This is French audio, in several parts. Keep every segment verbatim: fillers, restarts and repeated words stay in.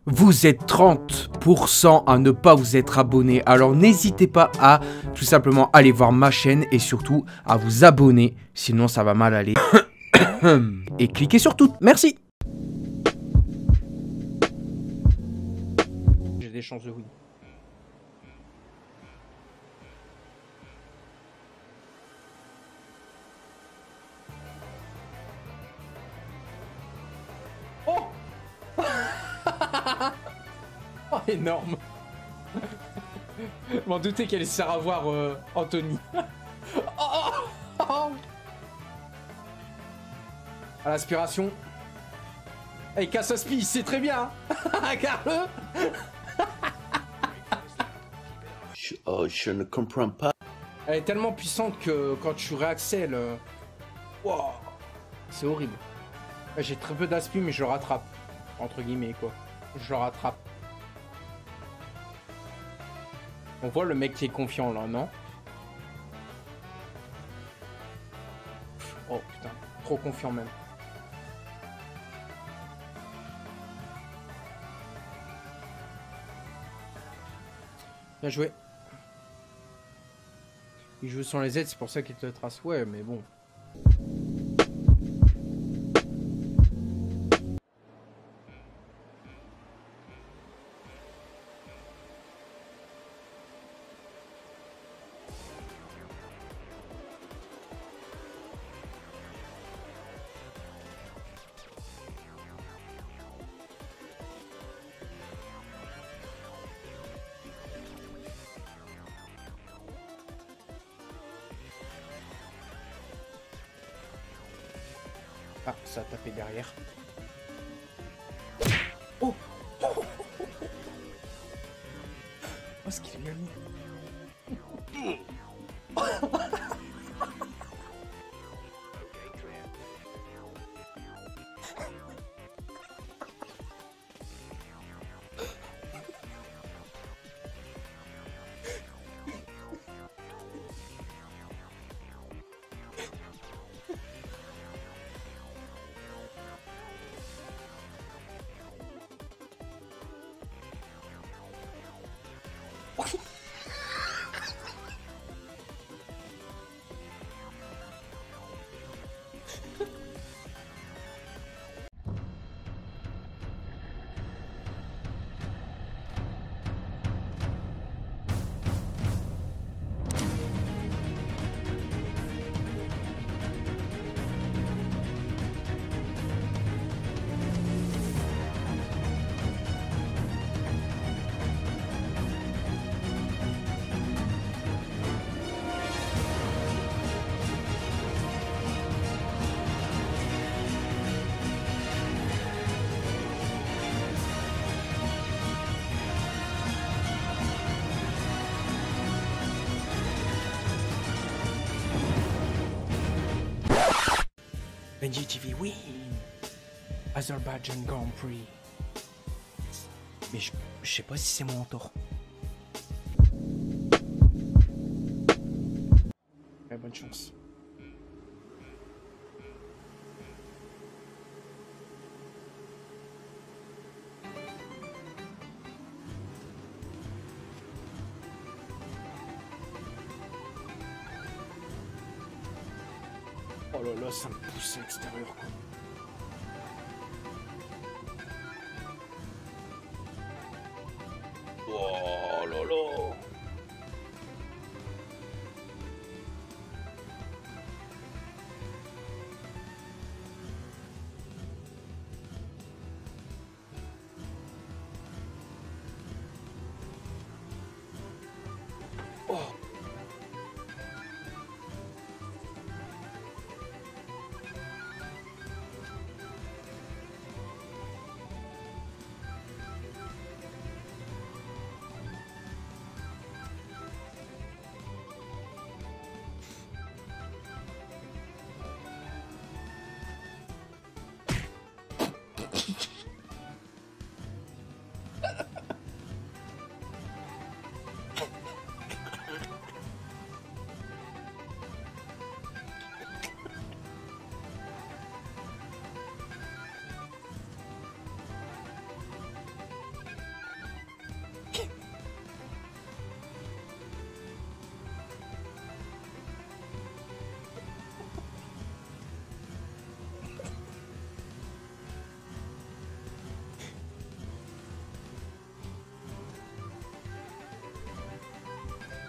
Vous êtes trente pour cent à ne pas vous être abonné. Alors n'hésitez pas à tout simplement aller voir ma chaîne et surtout à vous abonner. Sinon ça va mal aller. Et cliquez sur tout. Merci. J'ai des chances de oui. Oh, oh énorme. Je m'en doutais qu'elle sert à voir euh, Anthony. Oh, oh, oh. À l'aspiration. Hey, Cassaspi, c'est très bien. Regarde-le. Je, oh, je ne comprends pas. Elle est tellement puissante que quand tu réaccèles... Euh... Wow. C'est horrible. J'ai très peu d'aspi, mais je le rattrape. Entre guillemets, quoi. Je le rattrape. On voit le mec qui est confiant, là, non? Oh, putain. Trop confiant, même. Bien joué. Il joue sans les aides, c'est pour ça qu'il te trace. Ouais, mais bon. Ah, ça a tapé derrière. Oh, oh, oh, oh, oh, ce qu'il a mis. Benji T V win! Azerbaijan Grand Prix. Mais je, je sais pas si c'est mon tour. Ouais, bonne chance. Oh là là, ça me pousse à l'extérieur, quoi. Oh là là. Oh.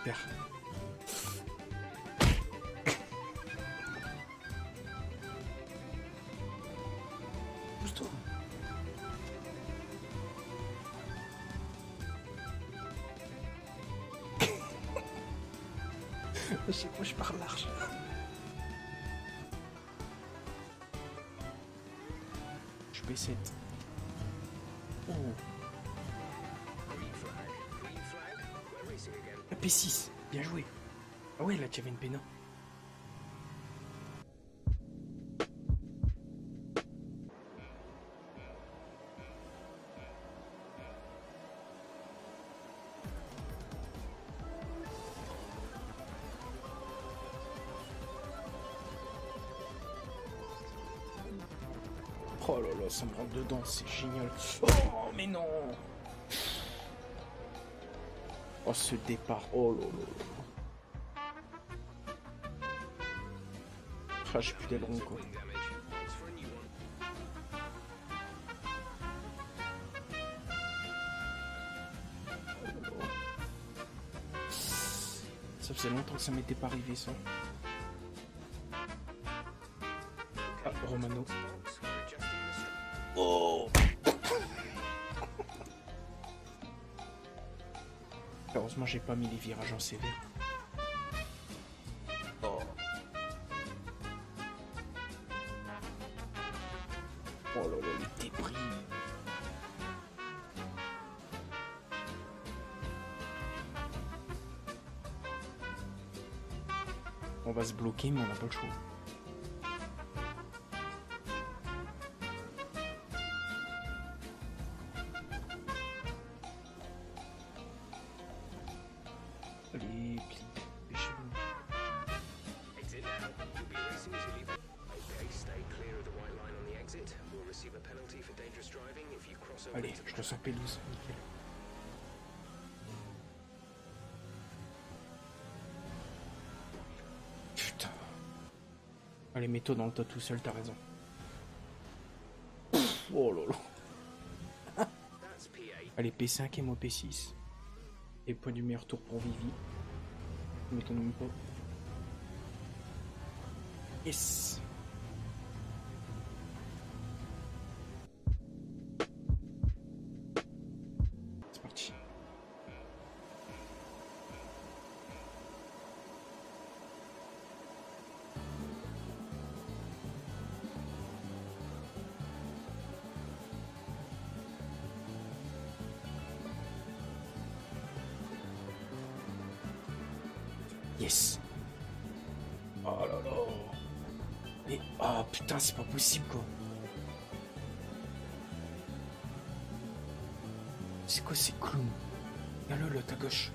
super. Pousse-toi. À chaque fois, je pars large. Je P sept. Oh. P six, bien joué. Ah ouais, là tu avais une péna. Oh là là, ça me rentre dedans, c'est génial. Oh mais non. Oh ce départ, oh là là. Ah j'ai plus d'aileron quoi. Ça faisait longtemps que ça m'était pas arrivé ça. Ah, Romano. Oh. Heureusement j'ai pas mis les virages en sévère. Oh. Oh là là, les débris. On va se bloquer mais on n'a pas le choix. Allez, dépêchez-vous. Allez, je ressors P douze, nickel. Putain. Allez, mets-toi dans le tas tout seul, t'as raison. Oh là là. Allez, P cinq et moi P six. Et point du meilleur tour pour Vivi. Ne m'étonne même pas. Yes. C'est parti. Yes. Oh là là. Mais oh putain, c'est pas possible quoi. C'est quoi ces clowns? Regarde-le là, à gauche.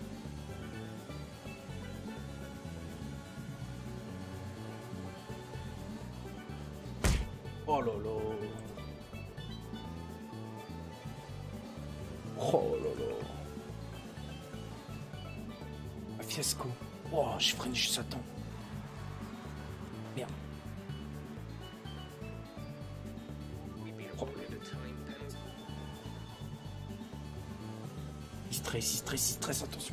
Oh là là. Oh là là. Un fiasco. Oh, je freine juste à temps. Merde. Oh. Il stresse, il stresse, il stresse, attention.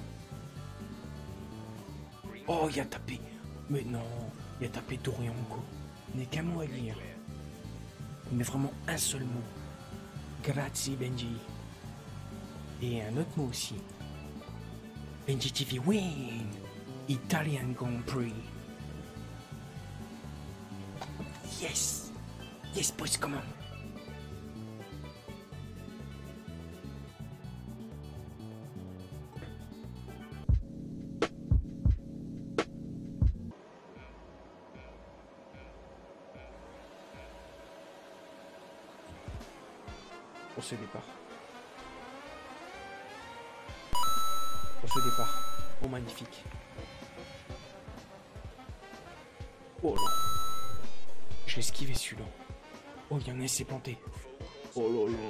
Oh, il a tapé. Mais non, il a tapé Dorian, quoi. Il n'est qu'un mot à lire. Mais vraiment un seul mot. Grazie, Benji. Et un autre mot aussi. Benji T V win! Italian Grand Prix. Yes! Yes, boys, come on! Pour ce départ. Pour ce départ. Oh, magnifique. Oh là. Je l'ai esquivé celui-là. Oh, il y en a un, s'est planté. Oh là là.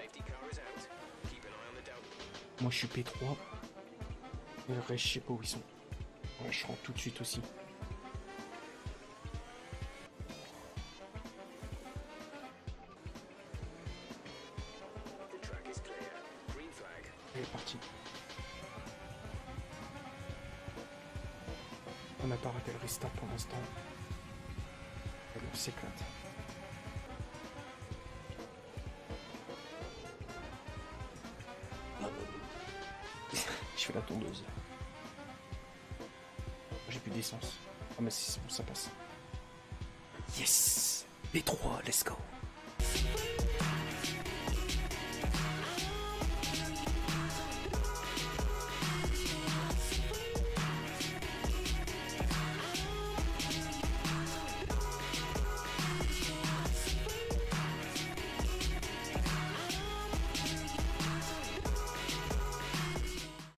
Moi, je suis P trois. Et le reste, je sais pas où ils sont. Ouais, je rentre tout de suite aussi. Allez, parti. qu'on n'a pas raté le restart pour l'instant. Et on s'éclate. Je fais la tondeuse. J'ai plus d'essence. Ah mais si c'est bon, ça passe. Yes! P trois, let's go!